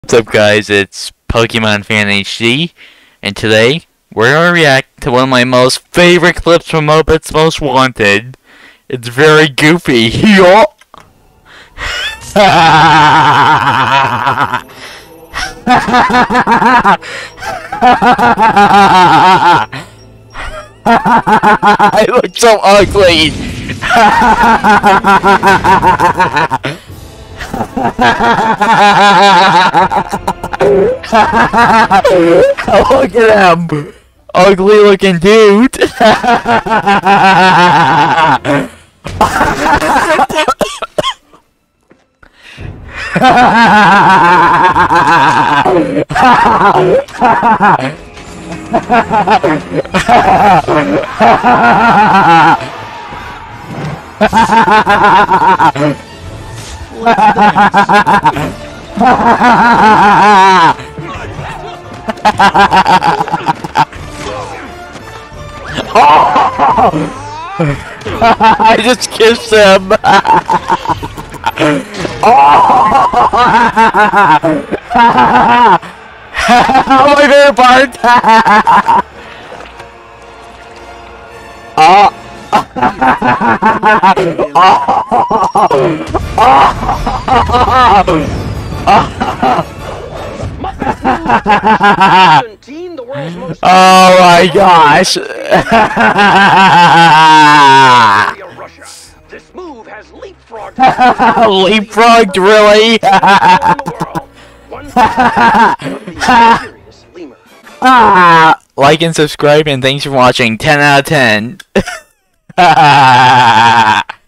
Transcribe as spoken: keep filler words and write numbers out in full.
What's up, guys? It's Pokemon Fan H D, and today we're gonna react to one of my most favorite clips from Moped's Most Wanted. It's very goofy. Yo! I look so ugly. Look at him, ugly looking dude. I just kissed him. Oh, my favorite part. Oh. Oh my gosh. This move has leapfrogged. Leapfrogged, really? Ah, like and subscribe, and thanks for watching. ten out of ten.